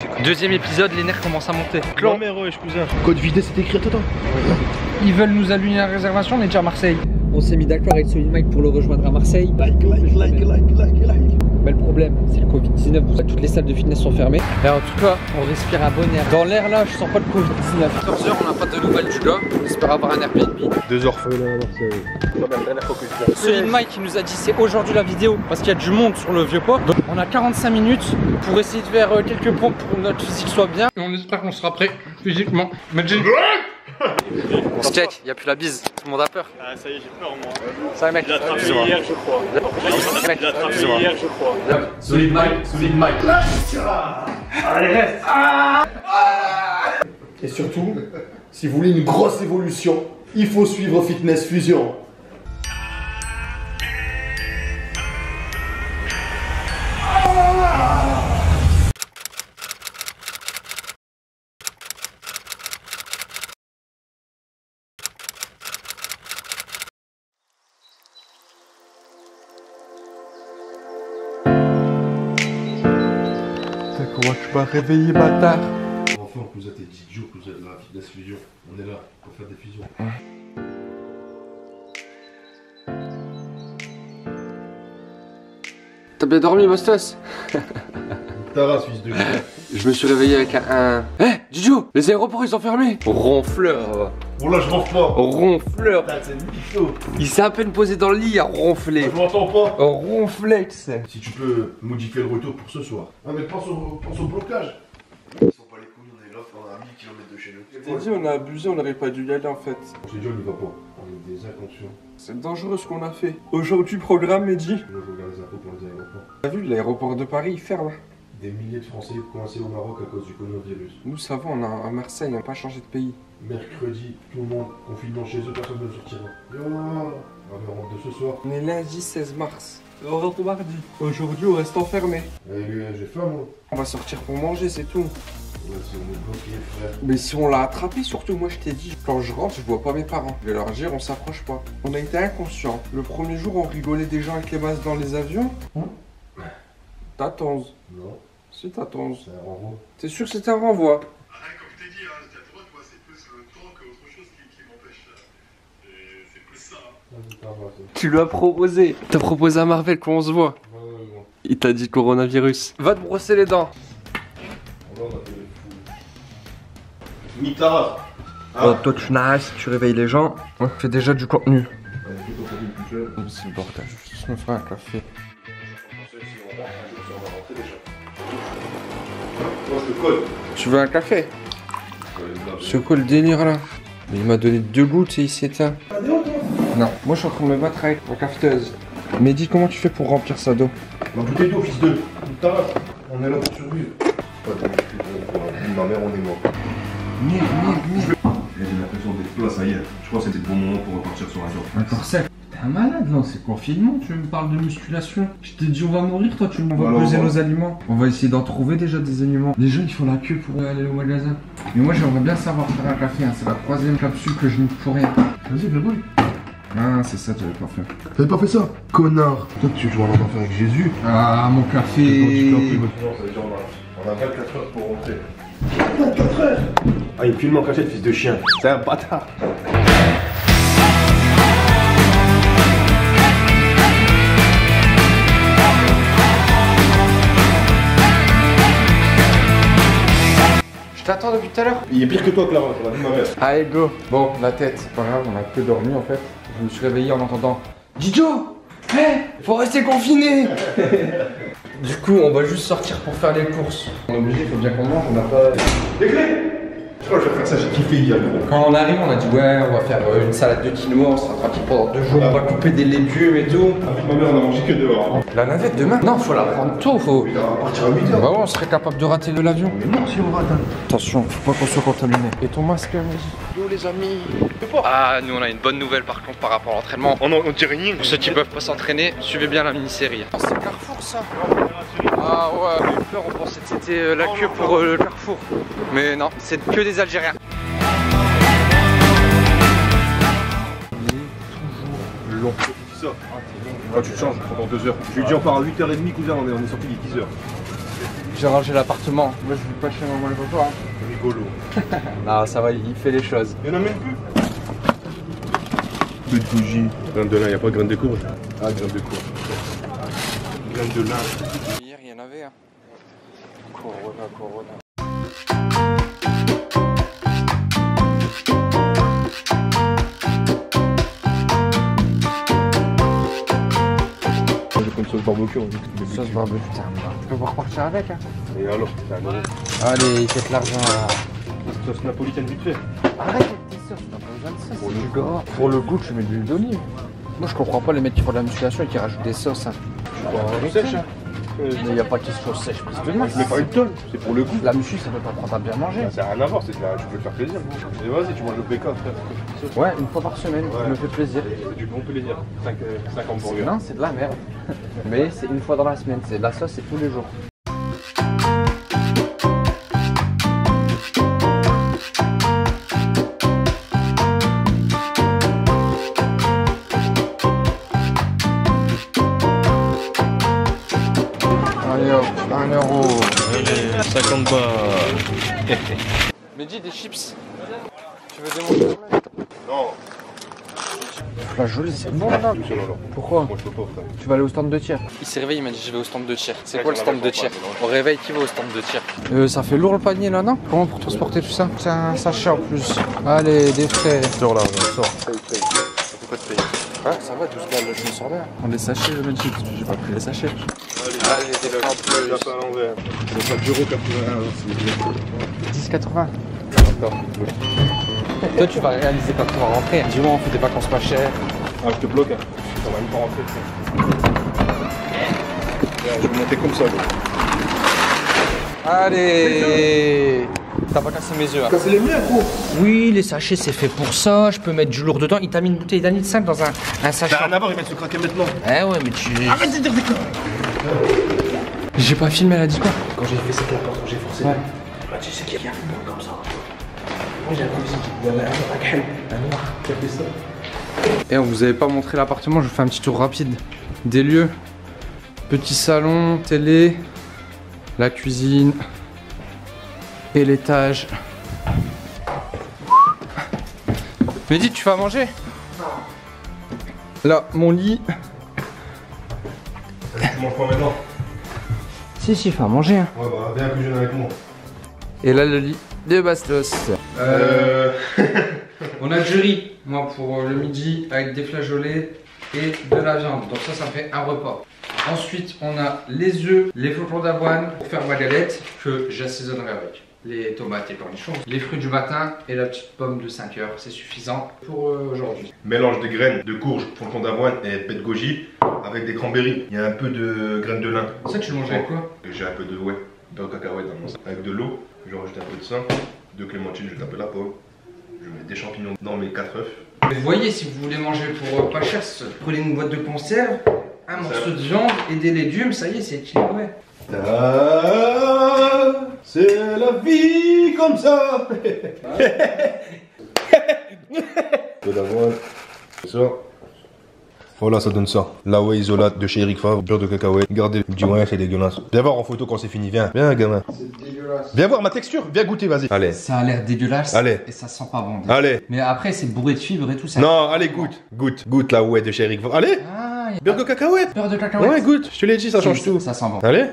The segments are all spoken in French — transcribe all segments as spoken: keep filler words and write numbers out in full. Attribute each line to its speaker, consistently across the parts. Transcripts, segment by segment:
Speaker 1: Deuxième épisode, les nerfs commencent à monter.
Speaker 2: Clan mère, wesh cousin.
Speaker 3: Code vidé, c'était écrit, attends.
Speaker 1: Ils veulent nous allumer la réservation, on est déjà à Marseille.
Speaker 4: On s'est mis d'accord avec Solid Mike pour le rejoindre à Marseille.
Speaker 3: Like, like, like, like, like, like.
Speaker 4: Mais le problème, c'est le Covid dix-neuf. Toutes les salles de fitness sont fermées. Et en tout cas, on respire un bon air. Dans l'air là, je sens pas le Covid dix-neuf. quatorze heures, on n'a pas de nouvelles du gars. On espère avoir un Airbnb.
Speaker 2: Deux heures feu là, c'est.
Speaker 1: Solid Mike qui nous a dit c'est aujourd'hui la vidéo parce qu'il y a du monde sur le vieux port. Donc on a quarante-cinq minutes pour essayer de faire quelques pompes pour que notre physique soit bien. Et on espère qu'on sera prêt physiquement. Mais on se check, il n'y a plus la bise, tout le monde a peur.
Speaker 2: Ah ça y est, j'ai peur moi.
Speaker 1: Ça va mec.
Speaker 2: Il a attrapé hier je crois. Il a attrapé hier je crois.
Speaker 1: Solid Mike, Solid Mike.
Speaker 3: Allez, reste. Et surtout, si vous voulez une grosse évolution, il faut suivre Fitness Fusion.
Speaker 2: Comment tu m'as réveillé, bâtard?
Speaker 3: Enfin, vous êtes des idiots, vous êtes la Fitness Fusion. On est là pour faire des fusions.
Speaker 1: T'as bien dormi, Bastos?
Speaker 3: Ta race, fils de chien.
Speaker 1: Je me suis réveillé avec un... Hé, hey, Didio, les aéroports ils sont fermés. Ronfleur.
Speaker 3: Bon là, je ronfle pas.
Speaker 1: Ronfleur.
Speaker 3: C'est une bicho.
Speaker 1: Il s'est à peine posé dans le lit à ronfler.
Speaker 3: Je m'entends pas.
Speaker 1: Ronfler, tu sais.
Speaker 3: Si tu peux modifier le retour pour ce soir. Ah mais pense au, pense au blocage. Ils sont pas les couilles, on est là, on a mille kilomètres de chez nous.
Speaker 2: Je t'ai dit, on a abusé, on n'aurait pas dû y aller en fait.
Speaker 3: J'ai dit on y va pas. On est des inconscients.
Speaker 2: C'est dangereux ce qu'on a fait. Aujourd'hui, programme Mehdi.
Speaker 3: Moi je regarde les infos pour les aéroports.
Speaker 2: T'as vu, l'aéroport de Paris il ferme.
Speaker 3: Des milliers de Français coincés au Maroc à cause du coronavirus.
Speaker 2: Nous, ça va, on a à Marseille, on n'a pas changé de pays.
Speaker 3: Mercredi, tout le monde confinement chez eux, personne ne sortira. Yo, on rentre de ce soir.
Speaker 2: On est lundi seize mars. On rentre mardi. Aujourd'hui, on reste enfermé.
Speaker 3: Eh, j'ai faim moi.
Speaker 2: On va sortir pour manger, c'est tout.
Speaker 3: Ouais, si on est bloqué, frère.
Speaker 2: Mais si on l'a attrapé, surtout, moi je t'ai dit, quand je rentre, je vois pas mes parents. Je vais leur dire, on s'approche pas. On a été inconscients. Le premier jour, on rigolait des gens avec les masques dans les avions. T'as tonze.
Speaker 3: Non,
Speaker 2: Si t'as tonze.
Speaker 3: c'est un renvoi.
Speaker 2: T'es sûr que c'était un renvoi?
Speaker 5: Ah, comme je t'ai dit, hein, t'as le droit, moi, c'est plus le temps qu'autre chose qui, qui m'empêche. Et c'est plus ça. Hein.
Speaker 1: Tu lui as proposé. T'as proposé à Marvel qu'on se voit.
Speaker 3: Ouais, ouais, ouais.
Speaker 1: Il t'a dit coronavirus. Va te brosser les dents.
Speaker 3: On va, on a fait le fou. Nique ta race.
Speaker 2: Oh, toi tu nages, tu réveilles les gens. On fait déjà du contenu.
Speaker 3: C'est
Speaker 2: le bordel, je me ferai un café.
Speaker 3: Moi je te code.
Speaker 2: Tu veux un café? C'est quoi le délire là? Il m'a donné deux gouttes et il s'éteint. Non, moi je suis en train de me battre avec la cafeteuse. Mais dis comment tu fais pour remplir ça d'eau?
Speaker 3: Dans tout est d'eau, fils de. Nique ta race. On est là pour survivre. Pas de excuse, ma mère, on est mort.
Speaker 2: Merde, merde, merde.
Speaker 6: J'ai l'impression d'être là, ça y est. Je crois que c'était le bon moment pour repartir sur un job.
Speaker 1: Encore sec. T'es un malade là, c'est confinement, tu me parles de musculation. Je t'ai dit on va mourir, toi tu me vas
Speaker 6: Alors,
Speaker 1: peser
Speaker 6: on va-
Speaker 1: nos aliments. On va essayer d'en trouver déjà des aliments. Les gens ils font la queue pour aller au magasin. Mais moi j'aimerais bien savoir faire un café, hein. C'est la troisième capsule que je ne pour rien.
Speaker 3: Vas-y, fais-le.
Speaker 1: Ah c'est ça, tu avais pas fait.
Speaker 3: T'avais pas fait ça? Connard. Toi tu joues en enfer avec Jésus.
Speaker 1: Ah mon café.
Speaker 3: Non, ça veut dire on a vingt-quatre heures pour rentrer. vingt-quatre heures. Ah, il filme en cachette, fils de chien. C'est un bâtard.
Speaker 1: Je t'attends depuis tout à l'heure.
Speaker 3: Il est pire que toi, Clara, ça va dire ma mère.
Speaker 1: Allez go. Bon la tête, c'est pas grave, on a que dormi en fait. Je me suis réveillé en entendant Didio, hé, faut rester confiné. Du coup on va juste sortir pour faire les courses. On est obligé, il faut bien qu'on mange, on n'a pas...
Speaker 3: Les clés. Je crois que je vais faire ça, j'ai kiffé hier, gros.
Speaker 1: Quand on arrive, on a dit ouais, on va faire euh, une salade de quinoa, on sera tranquille pendant deux jours, on va couper des légumes et tout.
Speaker 3: Avec ma mère, on a mangé que dehors.
Speaker 1: La navette demain? Non, faut la prendre tôt, faut...
Speaker 3: On va partir à huit heures.
Speaker 1: Bah ouais, on serait capable de rater le l'avion.
Speaker 3: Mais non, si on rate.
Speaker 1: Attention, faut pas qu'on soit contaminé. Et ton masque, Mehdi? Yo les amis. Ah, nous on a une bonne nouvelle par contre par rapport à l'entraînement.
Speaker 2: On on dit rien.
Speaker 1: Pour ceux qui peuvent pas s'entraîner, suivez bien la mini-série. Oh, c'est Carrefour ça. Ah ouais, j'ai eu peur, on pensait que c'était euh, la queue pour euh, le Carrefour. Mais non, c'est que des Algériens.
Speaker 2: Long. C'est ça. Quand tu te changes pendant deux heures. Je lui dis on part à huit heures trente, cousin, on est, on est sorti il est dix heures.
Speaker 4: J'ai rangé l'appartement. Moi je vais pas chez maman le papa. Hein.
Speaker 3: Rigolo.
Speaker 4: Non, ça va, il fait les choses.
Speaker 3: Il y en a même plus. Peu de bougies. Graines de lin, il n'y a pas de graines de courge. Ah, graines de courge. Graines de lin.
Speaker 4: Hier, il y en avait. Hein. Corona, Corona.
Speaker 3: J'ai pris une sauce barbecue.
Speaker 4: Sauce barbecue, putain. Tu peux pas repartir avec. Hein.
Speaker 3: Et alors, c'est un euro.
Speaker 4: Allez, il fait l'argent.
Speaker 3: Sauce napolitaine vite fait.
Speaker 4: Arrête avec tes sauces, t'as pas besoin de sauce. Pour le gras. Pour le goût, tu mets de l'huile d'olive. Moi, je comprends pas les mecs qui font de la musculation et qui rajoutent des sauces. Hein.
Speaker 3: Tu sèche, hein.
Speaker 4: Mais il n'y a pas question sèche parce que
Speaker 3: Je mets pas une tonne, c'est pour le goût.
Speaker 4: la muscu, ça peut pas prendre à bien manger.
Speaker 3: Ça n'a rien à voir, c'est que là, tu peux te faire plaisir. Et vas-y, tu manges le B K, frère.
Speaker 4: Ouais, une fois par semaine,
Speaker 3: Ouais.
Speaker 4: ça me fait plaisir.
Speaker 3: C'est du bon plaisir. cinq hamburgers.
Speaker 4: Non, c'est de la merde. Mais c'est une fois dans la semaine. C'est de la sauce, c'est tous les jours. Allez hop, un euro.
Speaker 3: cinquante bahts.
Speaker 4: Mehdi, des chips. Tu veux des manger?
Speaker 3: Non,
Speaker 4: La jolie, c'est bon là.
Speaker 3: tout seul alors.
Speaker 4: Pourquoi?
Speaker 3: Moi je peux pas, frère.
Speaker 4: Tu vas aller au stand de tir. Il s'est réveillé, il m'a dit je vais au stand de tir. C'est quoi le stand de tir? Au réveil, qui va au stand de tir? Euh, ça fait lourd le panier là, non? Comment pour transporter tout ça? C'est un sachet en plus. Allez, des frais.
Speaker 3: Sors là, sors. Ça y paye. Ça fait pas de payer.
Speaker 4: Ah, ça va, douze balles, je me sors bien. On les sachets, je me dis, j'ai pas pris les sachets.
Speaker 3: Allez,
Speaker 4: Allez, des lots en
Speaker 3: je
Speaker 4: plus.
Speaker 3: pas à l'envers. Le cinq euros quatre-vingts, s'il vous plaît.
Speaker 4: dix quatre-vingts.
Speaker 3: Encore. Oui.
Speaker 4: Toi, tu vas réaliser quand tu vas rentrer. Dis-moi, on fait des vacances pas chères.
Speaker 3: Ah, je te bloque, hein. Ça va même pas rentrer, frère. Regarde, je vais monter comme ça, là.
Speaker 4: Allez. T'as pas cassé mes œufs. Hein.
Speaker 2: Casser les miens, gros.
Speaker 4: Oui, les sachets, c'est fait pour ça. Je peux mettre du lourd dedans. Il t'a mis une bouteille d'un litre cinq dans un, un sachet.
Speaker 3: T'as rien à voir, ils viennent se craquer maintenant.
Speaker 4: Eh ouais, mais tu.
Speaker 3: Arrête de dire des conneries.
Speaker 4: J'ai pas filmé, elle a dit quoi?
Speaker 3: Quand j'ai fait cette la porte, quand j'ai forcé.
Speaker 4: Ouais.
Speaker 3: Elle m'a dit, c'est qu'il y a un fumeur comme ça. Moi, j'ai l'impression qu'il y avait un noir, un noir qui a fait ça.
Speaker 4: Et on vous avait pas montré l'appartement, je vous fais un petit tour rapide des lieux. Petit salon, télé, la cuisine et l'étage. Mehdi, tu vas manger? Là, mon lit.
Speaker 3: Tu manges pas maintenant?
Speaker 4: Si, si, il faut à manger. Hein.
Speaker 3: Ouais, bah, viens cuisiner avec moi.
Speaker 4: Et là, le lit de Bastos.
Speaker 3: Euh.
Speaker 4: On a du riz, moi pour le midi, avec des flageolets et de la viande. Donc ça, ça fait un repas. Ensuite, on a les œufs, les flocons d'avoine pour faire ma galette que j'assaisonnerai avec. Les tomates et cornichons, les fruits du matin et la petite pomme de cinq heures. C'est suffisant pour euh, aujourd'hui.
Speaker 3: Mélange de graines de courge, flocons d'avoine et pet de goji avec des cranberries. Il y a un peu de graines de lin.
Speaker 4: Ça, tu le manges avec quoi?
Speaker 3: J'ai un peu de ouais, beurre de cacahuète dans mon sac. Avec de l'eau, je rajoute un peu de ça, de clémentine, je tape la pomme. Je mets des champignons dans mes quatre œufs.
Speaker 4: Mais vous voyez, si vous voulez manger pour euh, pas cher, prenez une boîte de conserve, un morceau de viande et des légumes, ça y est, c'est équilibré.
Speaker 3: Ah, c'est la vie comme ça. De l'avoine, ça. Voilà, ça donne ça. La whey isolate de chez Eric Favre, beurre de cacahuète. Regardez, il me dit ouais, c'est dégueulasse. Viens voir en photo quand c'est fini, viens. Viens, gamin.
Speaker 2: C'est dégueulasse.
Speaker 3: Viens voir ma texture, viens goûter, vas-y. Allez.
Speaker 4: Ça a l'air dégueulasse.
Speaker 3: Allez.
Speaker 4: Et ça sent pas bon.
Speaker 3: Allez.
Speaker 4: Mais après, c'est bourré de fibres et tout ça.
Speaker 3: Non, allez, goûte. Goûte. Goûte la whey de chez Eric Favre. Allez.
Speaker 4: Ah, y a
Speaker 3: Beurre de cacahuète.
Speaker 4: beurre de cacahuète.
Speaker 3: Ouais, goûte. Je te l'ai dit, ça change
Speaker 4: ça,
Speaker 3: tout.
Speaker 4: Ça sent bon.
Speaker 3: Allez.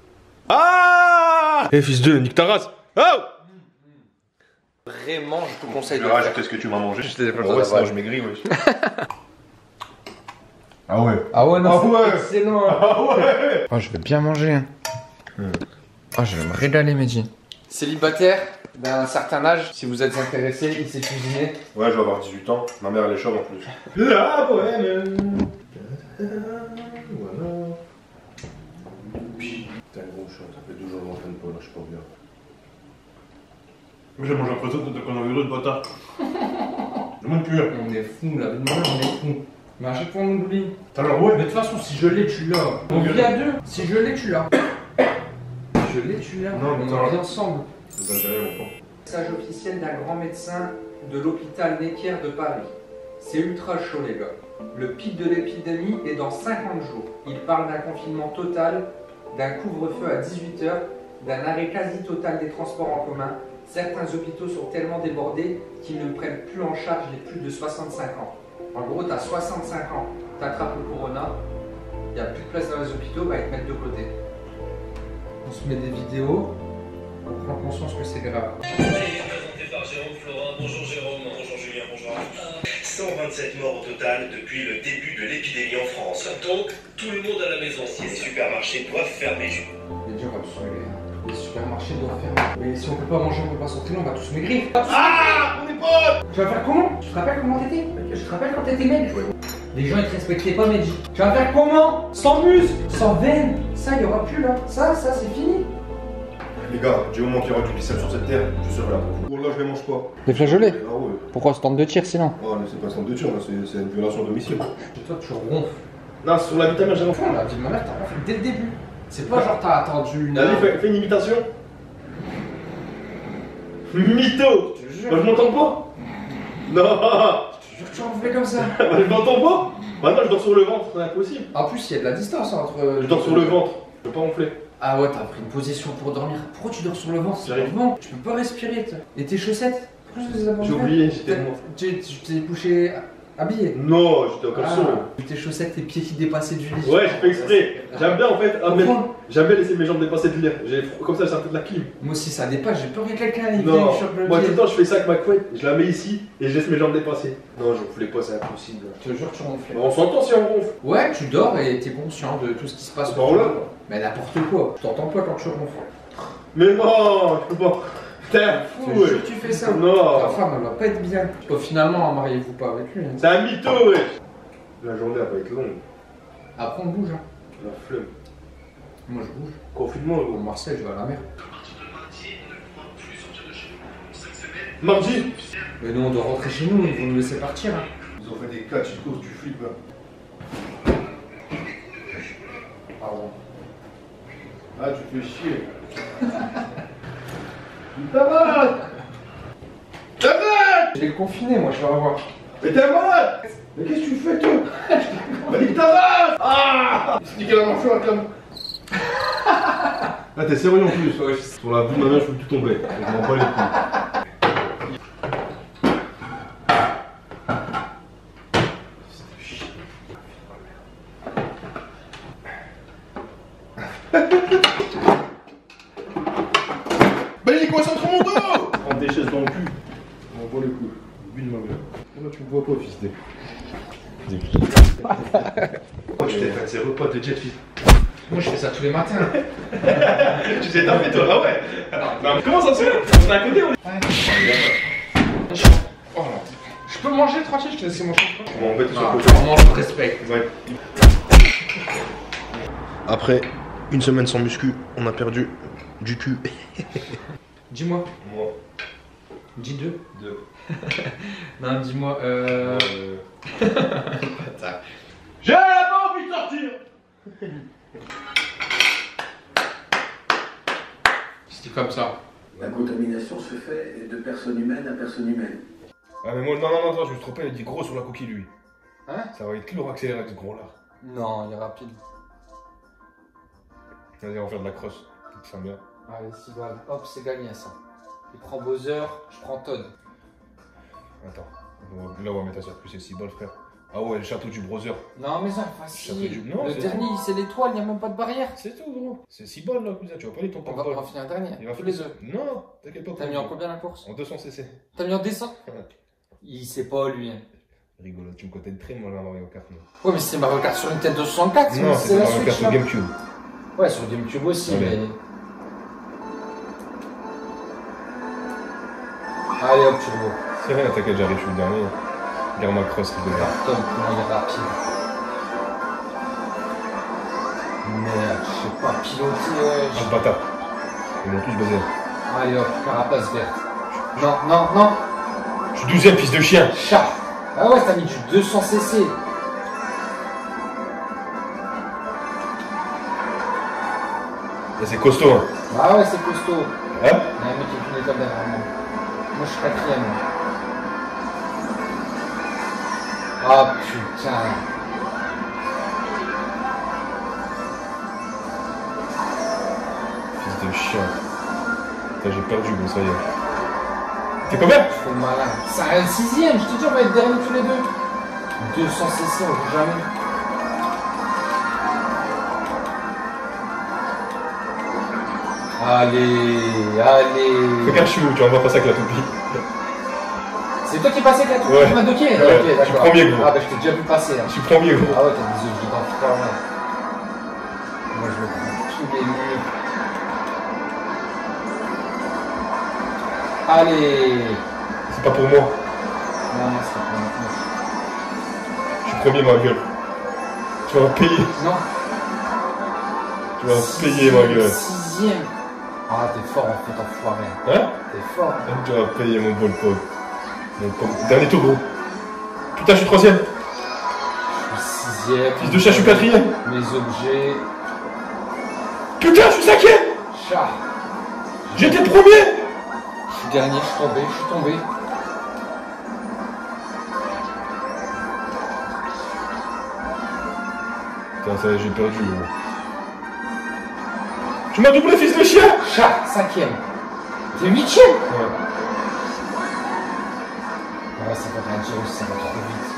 Speaker 3: Ah. Eh, fils de, nique ta race. Oh.
Speaker 4: Vraiment, je te conseille de
Speaker 3: Ah,
Speaker 4: le faire.
Speaker 3: qu'est-ce que tu m'as mangé?
Speaker 4: Je t'ai fait
Speaker 3: Ouais,
Speaker 4: ça,
Speaker 3: sinon
Speaker 4: ouais.
Speaker 3: je maigris, ouais. Ah ouais.
Speaker 4: Ah ouais, non,
Speaker 3: Ah
Speaker 4: c'est
Speaker 3: ouais.
Speaker 4: excellent.
Speaker 3: Ah ouais.
Speaker 4: Oh, je vais bien manger. Hein.
Speaker 3: Hmm.
Speaker 4: Oh, je vais me régaler, Mehdi. Célibataire d'un certain âge, si vous êtes intéressé, il sait cuisiner.
Speaker 3: Ouais, je vais avoir dix-huit ans. Ma mère, elle est chauve en plus. La bohème. Voilà. Putain, gros chat, ça fait deux jours que je m'entraîne pas, là, je suis pas bien. J'ai mangé un peu de qu'on a vu l'autre bâtard. Je monte plus.
Speaker 4: On est fou là, on est fou. Mais à chaque fois on oublie.
Speaker 3: Alors, ouais.
Speaker 4: Mais de toute façon, si je l'ai, tu l'as. On vit à deux. Si je l'ai, tu l'as. Si je l'ai, tu l'as.
Speaker 3: Non, mais
Speaker 4: on
Speaker 3: attends.
Speaker 4: vit ensemble.
Speaker 3: C'est intérêt, mon con.
Speaker 4: Message officiel d'un grand médecin de l'hôpital Necker de Paris. C'est ultra chaud, les gars. Le pic de l'épidémie est dans cinquante jours. Il parle d'un confinement total, d'un couvre-feu à dix-huit heures d'un arrêt quasi total des transports en commun, certains hôpitaux sont tellement débordés qu'ils ne prennent plus en charge les plus de soixante-cinq ans. En gros, tu as soixante-cinq ans, tu attrapes le corona, il n'y a plus de place dans les hôpitaux, bah, ils te mettent de côté. On se met des vidéos, on prend conscience que c'est grave.
Speaker 7: Présenté par Jérôme Florin. Bonjour Jérôme. Bonjour Julien. Bonjour à tous. cent vingt-sept morts au total depuis le début de l'épidémie en France. Donc, tout le monde à la maison. Les supermarchés doivent fermer.
Speaker 4: Les gens vont tous maigrir. Les supermarchés doivent fermer. Mais si on peut pas manger, on peut pas sortir, on va tous maigrir. Ah, on est potes. Tu vas faire comment? Tu te rappelles comment t'étais? Je te rappelle quand t'étais maigre. Les gens ils te respectaient pas, Medji. Tu vas faire comment? Sans muscle, sans veine. Ça, il y aura plus là. Ça, ça, c'est fini.
Speaker 3: Les gars, du moment qu'il y aura du bicep sur cette terre, je serai là pour vous. Bon, là, je les mange pas.
Speaker 1: Des flageolets?
Speaker 3: Ah ouais.
Speaker 1: Pourquoi ce tente de tir sinon?
Speaker 3: Oh, mais c'est pas stand de tir, là, c'est c'est une violation à domicile.
Speaker 4: Et toi, tu ronfles.
Speaker 3: Non, sur la vitamine, j'ai
Speaker 4: Enfin, la vie de ma mère, t'as ronflé dès le début. C'est pas genre t'as attendu une
Speaker 3: Allez,
Speaker 4: heure.
Speaker 3: fais, fais une imitation. Mytho.
Speaker 4: Je te jure.
Speaker 3: Bah, je m'entends pas. Non.
Speaker 4: Je te jure que tu ronflais comme ça.
Speaker 3: Bah, je m'entends pas. Bah, non, je dors sur le ventre, c'est impossible.
Speaker 4: En plus, il y a de la distance entre.
Speaker 3: Je dors sur le ventre, je peux pas ronfler.
Speaker 4: Ah ouais, t'as pris une position pour dormir. Pourquoi tu dors sur le ventre?
Speaker 3: J'arrive.
Speaker 4: Bon, tu peux pas respirer. toi. Et tes chaussettes? Pourquoi je les ai pas
Speaker 3: J'ai
Speaker 4: enlevées?
Speaker 3: oublié, j'étais
Speaker 4: T'as-
Speaker 3: mort.
Speaker 4: Tu tu t'es couché habillé?
Speaker 3: Non, j'étais en caleçon.
Speaker 4: Ah, tes chaussettes, tes pieds qui dépassaient du lit.
Speaker 3: Ouais, j'ai fait exprès. J'aime bien en fait, ah, mais-
Speaker 4: Pourquoi?
Speaker 3: j'aime bien laisser mes jambes dépasser de l'air. J'ai froid- Comme ça, j'ai un peu de la clim.
Speaker 4: Moi aussi, ça dépasse. J'ai peur que quelqu'un il vienne
Speaker 3: Non,
Speaker 4: me chope le
Speaker 3: moi tout
Speaker 4: pied.
Speaker 3: le temps je fais ça avec ma couette, je la mets ici et je laisse mes jambes dépasser. Non, je ronflais pas, c'est impossible.
Speaker 4: Je te jure, tu ronflais.
Speaker 3: Bon, on s'entend si on ronfle.
Speaker 4: Ouais, tu dors et t'es conscient de tout ce qui se passe.
Speaker 3: Bah,
Speaker 4: autour de
Speaker 3: voilà.
Speaker 4: toi. Mais n'importe quoi. Je t'entends pas quand tu ronfles.
Speaker 3: Mais non, je peux pas. T'es un
Speaker 4: Je
Speaker 3: fou,
Speaker 4: te
Speaker 3: ouais.
Speaker 4: jure que tu fais ça. Ta
Speaker 3: Non,
Speaker 4: femme, elle va pas être bien. Oh, finalement, mariez-vous pas avec lui. hein.
Speaker 3: c'est un mytho, ouais. La journée elle va être longue.
Speaker 4: Après, on bouge. Hein.
Speaker 3: La flemme.
Speaker 4: Moi, je bouge.
Speaker 3: Confinement,
Speaker 4: Au
Speaker 3: gros.
Speaker 4: Marseille, je vais à la mer.
Speaker 5: À partir de mardi, on ne pourra plus sortir de chez nous. Cette semaine,
Speaker 3: Mardi,
Speaker 4: Mais nous, on doit rentrer chez nous. Ils vont nous laisser partir. Hein.
Speaker 3: ils ont fait des catchs, du coup, tu flippes là.
Speaker 4: Pardon.
Speaker 3: Ah, tu fais chier. T'es malade. T'es malade.
Speaker 4: Je vais le confiner, moi, je vais revoir.
Speaker 3: Mais t'es malade. Mais qu'est-ce que tu fais, toi? Vas-y, t'es malade. Ah. Expliquez la mâchoire, comme. Ah, t'es sérieux en plus. Sur la boue de ma main, je peux tout tomber. Je m'en bats les couilles. Ben il est coincé entre mon dos. Prends des chaises dans le cul. On voit le coup. But de ma mère. Là tu me vois pas, fils de. Oh, tu t'es fait ces repas de jet fils.
Speaker 4: Moi, je fais ça tous les matins.
Speaker 3: Tu t'es tapé toi, ah ouais. Non, mais comment ça se fait? On est à côté, on est.
Speaker 4: Oh là. Je peux manger tranquille, je te laisse manger.
Speaker 3: On va embêter sur
Speaker 4: Non,
Speaker 3: le côté.
Speaker 4: on mange, on respecte.
Speaker 3: Ouais. Après une semaine sans muscu, on a perdu du cul.
Speaker 4: Dis-moi.
Speaker 3: Moi,
Speaker 4: Dis deux.
Speaker 3: deux.
Speaker 4: Non, dis-moi. Euh.
Speaker 3: J'ai pas envie de sortir.
Speaker 4: C'était comme ça.
Speaker 8: La contamination se fait de personne humaine à personne humaine.
Speaker 3: Ah mais moi, non, non, non, non, je me suis trompé, il dit gros sur la coquille lui.
Speaker 4: Hein?
Speaker 3: Ça va être lourd accéléré ce gros là.
Speaker 4: Non, il est rapide.
Speaker 3: Vas-y, on va faire de la crosse. Ça sent bien.
Speaker 4: Allez, six balles. Hop, c'est gagné ça. Il prend Bowser, je prends Todd.
Speaker 3: Attends, on va- là on va mettre à ça plus c'est six balles frère. Ah ouais, le château du brother.
Speaker 4: Non, mais ça,
Speaker 3: Ça fait
Speaker 4: facile.
Speaker 3: du- non,
Speaker 4: Le
Speaker 3: c'est-
Speaker 4: dernier, c'est l'étoile, il n'y a même pas de barrière.
Speaker 3: C'est tout gros. C'est six balles là, cousin, tu vas pas aller ton
Speaker 4: On va, on
Speaker 3: porte-balle.
Speaker 4: va finir dernier.
Speaker 3: Il va
Speaker 4: Tous
Speaker 3: faire
Speaker 4: les
Speaker 3: ça.
Speaker 4: deux.
Speaker 3: Non, t'inquiète pas.
Speaker 4: T'as mis en combien la course?
Speaker 3: En deux cents cc.
Speaker 4: T'as mis en descente?
Speaker 3: Ouais.
Speaker 4: Il sait pas lui. hein.
Speaker 3: Rigolo, tu me côtés de très moi là Mario Kart. moi.
Speaker 4: Ouais, mais c'est Mario Kart sur Nintendo soixante-quatre.
Speaker 3: Non, c'est
Speaker 4: la
Speaker 3: Mario Kart
Speaker 4: Switch,
Speaker 3: sur
Speaker 4: là.
Speaker 3: GameCube.
Speaker 4: Ouais, sur GameCube aussi,
Speaker 3: Ouais.
Speaker 4: mais. Allez hop, tu le vois.
Speaker 3: C'est rien, t'inquiète, j'arrive, je suis le dernier. Regarde ma crosse, rigolo.
Speaker 4: Tom, comment il est rapide. Merde, je sais pas piloter,
Speaker 3: Ah,
Speaker 4: ouais.
Speaker 3: le bâtard. Ils m'ont tous baisé.
Speaker 4: Allez hop, carapace verte. Non, non, non.
Speaker 3: Je suis douzième, fils de chien.
Speaker 4: Chat. Ah ouais, t'as mis du deux cents cc.
Speaker 3: Là, c'est costaud, hein.
Speaker 4: Ah ouais, c'est costaud.
Speaker 3: Hein?
Speaker 4: Il y a un mec qui est une étape derrière moi. Moi, je suis quatrième. Oh putain.
Speaker 3: Fils de chien. chien. Putain, j'ai perdu, mais ça y est. T'es combien?
Speaker 1: Je fais le malin. C'est un sixième, je te dis, on va être derrière tous les deux. deux cents cc, on joue jamais. Allez, allez.
Speaker 3: Fais gaffe, je suis où? Tu vas pas passer avec la toupie.
Speaker 1: C'est toi qui es passé avec la toupie,
Speaker 3: Ouais.
Speaker 1: tu m'as docké?
Speaker 3: Ouais.
Speaker 1: Ok,
Speaker 3: Je suis
Speaker 1: d'accord.
Speaker 3: premier, gros.
Speaker 1: Ah bah je t'ai déjà vu passer. Hein.
Speaker 3: Je suis premier, gros.
Speaker 1: Ah ouais, t'as des yeux dedans, putain, ouais. Moi je me prends tous les murs. Allez.
Speaker 3: C'est pas pour moi.
Speaker 1: Non, non, c'est pas pour moi.
Speaker 3: Je suis premier, ma gueule. Tu vas payer.
Speaker 1: Non.
Speaker 3: Tu vas payer, ma gueule.
Speaker 1: Sixième. Ah, t'es fort en fait, enfoiré.
Speaker 3: Hein?
Speaker 1: T'es fort.
Speaker 3: Tu vas payer, mon bon pote. Mon pote. Dernier tour, gros. Putain, je suis troisième.
Speaker 1: Je suis sixième.
Speaker 3: Fils de chat, je suis quatrième.
Speaker 1: Mes objets.
Speaker 3: Putain, je suis cinquième.
Speaker 1: Chat.
Speaker 3: J'étais premier.
Speaker 1: Je suis dernier, je suis tombé, je suis tombé.
Speaker 3: Putain, ça y est, j'ai perdu, gros. Tu m'as doublé, fils de chien.
Speaker 1: Chat, cinquième. T'es huitième?
Speaker 3: Ouais.
Speaker 1: Ouais, ça va pas dire, ça va trop vite.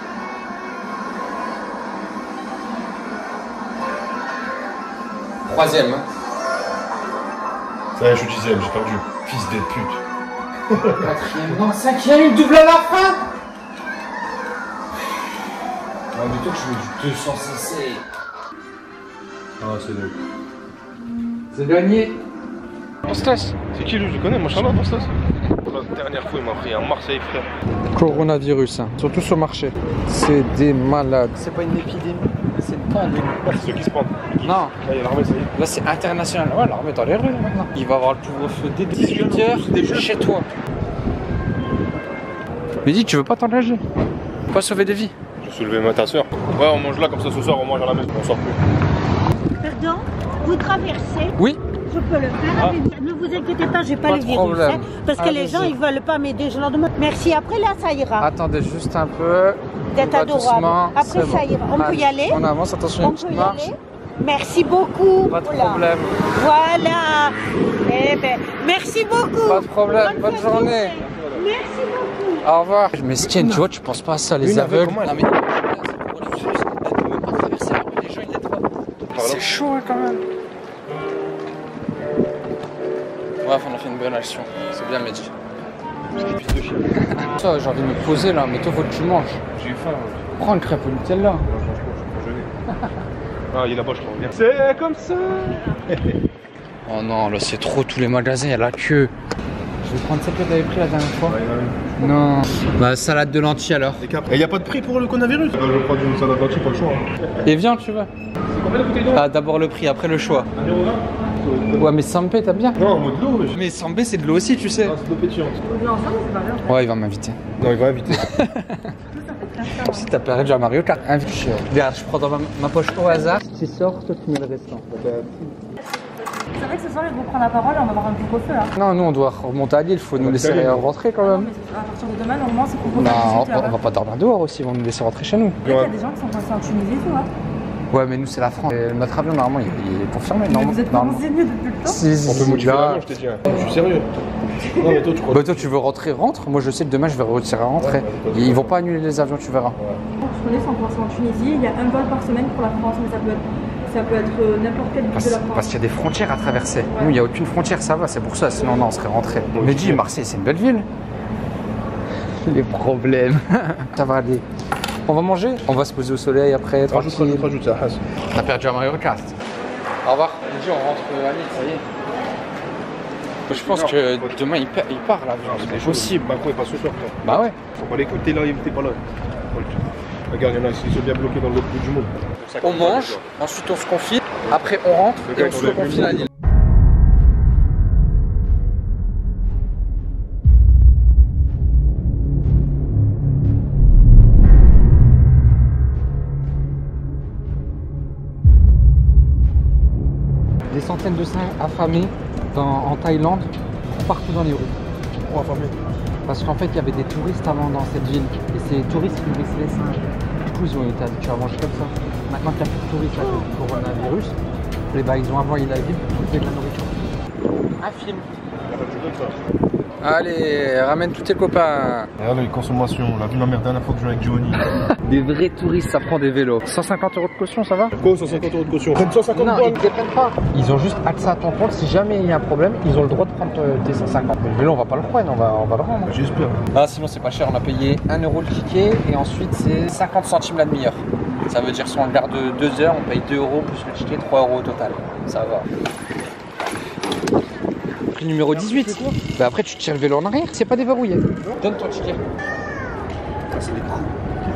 Speaker 1: Troisième. Hein.
Speaker 3: Ça y est, je suis dixième, j'ai perdu. Fils des putes.
Speaker 1: Quatrième, non, cinquième, il double à la fin. Ouais, mais toi, tu veux du deux cents cc.
Speaker 3: Ah, c'est nul.
Speaker 1: C'est gagné.
Speaker 3: Postas. C'est qui lui? Je le connais, moi je suis là, Postas. La dernière fois, il m'a pris à Marseille, frère.
Speaker 1: Coronavirus, hein. Surtout sur le marché. C'est des malades. C'est pas une épidémie, c'est une pandémie.
Speaker 3: Ah, c'est ceux qui se pendent.
Speaker 1: Non.
Speaker 3: Là, il y a l'armée, ça y est.
Speaker 1: Là, c'est international. Ouais, l'armée dans les rues maintenant. Il va avoir le couvre-feu dès dix-huit heures chez toi. Mais dis, tu veux pas t'engager? Pas sauver des vies.
Speaker 3: J'ai soulevé ma ta soeur. Ouais, on mange là, comme ça ce soir, on mange à la maison, on sort plus.
Speaker 9: Pardon, vous traversez?
Speaker 1: Oui.
Speaker 9: Je peux le faire.
Speaker 1: Ah.
Speaker 9: Ne vous inquiétez pas, j'ai pas,
Speaker 1: Pas
Speaker 9: le
Speaker 1: de
Speaker 9: virus.
Speaker 1: problème.
Speaker 9: Hein, parce que les
Speaker 1: Allez-y.
Speaker 9: gens, ils veulent pas m'aider. Je leur demande merci. Après, là, ça ira.
Speaker 1: Attendez juste un peu.
Speaker 9: D'être
Speaker 1: On va
Speaker 9: adorable.
Speaker 1: doucement,
Speaker 9: Après,
Speaker 1: c'est
Speaker 9: ça
Speaker 1: bon.
Speaker 9: ira. On peut
Speaker 1: Allez,
Speaker 9: y aller?
Speaker 1: On avance, attention,
Speaker 9: On
Speaker 1: une
Speaker 9: peut
Speaker 1: petite
Speaker 9: y
Speaker 1: marche.
Speaker 9: aller? Merci beaucoup.
Speaker 1: Pas de
Speaker 9: Voilà.
Speaker 1: problème.
Speaker 9: Voilà. Eh ben, merci beaucoup.
Speaker 1: Pas de problème, bonne
Speaker 9: fin de
Speaker 1: journée.
Speaker 9: Merci beaucoup.
Speaker 1: Au revoir. Mais Stienne, tu vois, tu penses pas à ça, les
Speaker 3: Une
Speaker 1: aveugles.
Speaker 3: aveugle,
Speaker 1: Non mais les gens, ils l'aident pas. C'est chaud hein, quand même. Bref, on a fait une bonne action. C'est bien, Mehdi.
Speaker 3: Fils de chien.
Speaker 1: Ça, j'ai envie de me poser là, mais toi, faut que tu manges.
Speaker 3: J'ai eu faim.
Speaker 1: Prends une crêpe au Nutella.
Speaker 3: Non, franchement, je suis pas gêné. Ah, il est là-bas, je crois. C'est comme ça.
Speaker 1: Oh non, là, c'est trop, tous les magasins, il y a la queue. Je vais prendre celle que t'avais pris la dernière fois. Non. Bah, salade de lentilles alors.
Speaker 3: Et il n'y a pas de prix pour le coronavirus? Je vais prendre une salade d'anti, pas le choix.
Speaker 1: Et viens, tu veux.
Speaker 3: C'est combien de bouteilles d'eau?
Speaker 1: Ah, d'abord le prix, après le choix.
Speaker 3: un euro vingt.
Speaker 1: Ouais, mais Sampé, t'as bien.
Speaker 3: Non, en mode de l'eau.
Speaker 1: Mais Sampé, c'est de l'eau aussi, tu sais.
Speaker 3: Ah, c'est de l'eau pétillante.
Speaker 1: Ouais, il va m'inviter.
Speaker 3: Non, il va inviter.
Speaker 1: Si t'as perdu à Mario Kart, invite. Regarde, je prends dans ma, ma poche au hasard. Tu sors, toi tu mets le restant.
Speaker 10: C'est vrai que ce soir, ils vont prendre la parole et on va avoir un couvre-feu là.
Speaker 1: Non, nous on doit remonter à Lille, faut nous laisser
Speaker 3: Lille.
Speaker 1: rentrer quand
Speaker 10: Non,
Speaker 1: même.
Speaker 10: mais c'est- à partir de demain, normalement, c'est couvre-feu.
Speaker 1: Non,
Speaker 10: à
Speaker 1: on,
Speaker 10: dix-huit heures,
Speaker 1: on va pas dormir dehors aussi, ils vont nous laisser rentrer chez nous.
Speaker 10: hein. Il y a des gens qui sont coincés en Tunisie et tout. Hein.
Speaker 1: Ouais, mais nous c'est la France. Et notre avion, normalement, il, il est confirmé.
Speaker 10: Mais
Speaker 1: normalement.
Speaker 10: vous êtes pas
Speaker 1: Normalement.
Speaker 10: renseignés depuis le temps.
Speaker 1: Si, si,
Speaker 3: On peut
Speaker 1: si,
Speaker 3: modifier
Speaker 1: là.
Speaker 3: l'avion, je t'ai dit. hein. Je suis sérieux. Non, mais toi, tu crois.
Speaker 1: Bah toi tu veux rentrer, rentre. Moi je sais que demain je vais retirer rentrer.
Speaker 3: Ouais, ouais, ouais.
Speaker 1: Ils vont pas annuler les avions, tu verras.
Speaker 10: Je connais, sont coincés en Tunisie. Il y a un vol par semaine pour la France, mais ça peut être, ça peut être euh, n'importe quel but
Speaker 1: Parce,
Speaker 10: de la France.
Speaker 1: parce qu'il y a des frontières à traverser. Nous, il n'y a aucune frontière, ça va, c'est pour ça. Sinon, non, on serait rentré. Mais dis, Marseille, c'est une belle ville. Les problèmes. Ça va aller. On va manger. On va se poser au soleil après.
Speaker 3: Rajoute,
Speaker 1: tranquille.
Speaker 3: rajoute, rajoute, ça passe.
Speaker 1: On a perdu à Mario Kart. Au revoir. Dis, on rentre à Lille, ça y est. Je pense que demain il, pa- il part l'avion, c'est pas possible.
Speaker 3: Macron est pas ce soir, frère.
Speaker 1: Bah ouais.
Speaker 3: Faut pas l'écouter là, il était pas là. Regarde, il y en a qui sont bien bloqués dans l'autre bout du monde.
Speaker 1: On mange, ensuite on se confine, après on rentre
Speaker 3: Le
Speaker 1: et
Speaker 3: gars,
Speaker 1: on se
Speaker 3: il enlève
Speaker 1: reconfine
Speaker 3: le
Speaker 1: à Lille. Des centaines de singes affamés dans- en Thaïlande, partout dans les rues.
Speaker 3: Pourquoi affamé?
Speaker 1: Parce qu'en fait, il y avait des touristes avant dans cette ville. Et c'est les touristes qui nourrissaient les singes. Du coup, ils ont été habitués à manger comme ça. Maintenant qu'il n'y a plus de touristes à cause du coronavirus, et bah, ils ont envoyé la ville pour trouver de la nourriture. un film. Allez, ramène tous tes copains.
Speaker 3: Regarde les consommations, on a vu ma mère dernière fois que je jouais avec Johnny.
Speaker 1: Des vrais touristes, ça prend des vélos. cent cinquante euros de caution, ça va?
Speaker 3: Quoi, cent cinquante euros de caution? Prennent cent cinquante
Speaker 1: Non,
Speaker 3: balles.
Speaker 1: ils te les prennent pas. Ils ont juste accès à ton compte. Si jamais il y a un problème, ils ont le droit de prendre tes cent cinquante. Mais le vélo, on va pas le prendre, on va, on va le rendre.
Speaker 3: J'espère.
Speaker 1: Ah, sinon, c'est pas cher. On a payé un euro le ticket et ensuite, c'est cinquante centimes la demi-heure. Ça veut dire si on le garde deux heures, on paye deux euros plus le ticket, trois euros au total. Ça va. Prix numéro dix-huit. Bah après, tu tires le vélo en arrière, c'est pas déverrouillé. Donne ton ticket.
Speaker 3: Ah, c'est des coups.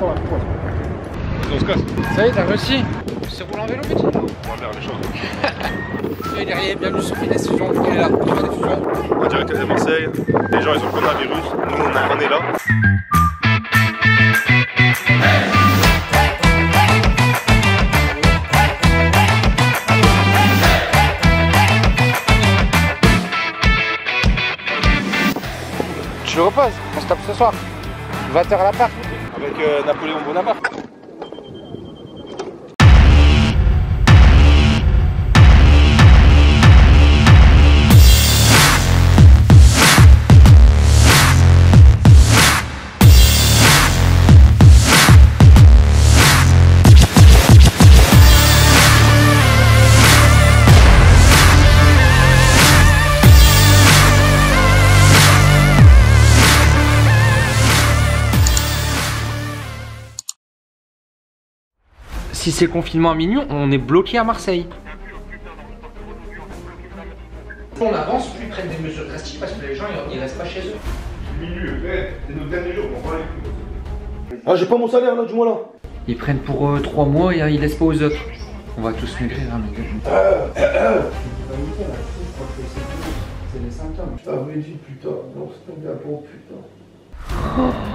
Speaker 6: On se casse.
Speaker 1: Ça y est, t'as réussi. Tu sais rouler en vélo, petit?
Speaker 6: On va faire les choses.
Speaker 1: Soyez derrière, bienvenue sur Finesse Fusion. On est là, on fait des fusions.
Speaker 6: En direct de Marseille. Les gens, ils ont le coronavirus. Nous, on, a, on est là.
Speaker 1: Tu le reposes, on se tape ce soir. vingt heures à l'appart.
Speaker 6: Avec euh, Napoléon Bonaparte.
Speaker 1: Si c'est confinement à minuit, on est bloqué à Marseille. On avance, plus ils prennent des mesures drastiques parce que les gens ils restent pas chez eux.
Speaker 6: Milieu, c'est nos derniers jours, on va aller.
Speaker 3: Ah, j'ai pas mon salaire là, dis-moi là.
Speaker 1: Ils prennent pour euh, trois mois et euh, ils laissent pas aux autres. On va tous maigrir, hein, mais
Speaker 2: c'est les symptômes. Je t'avais dit putain, non c'est tombé à bon putain.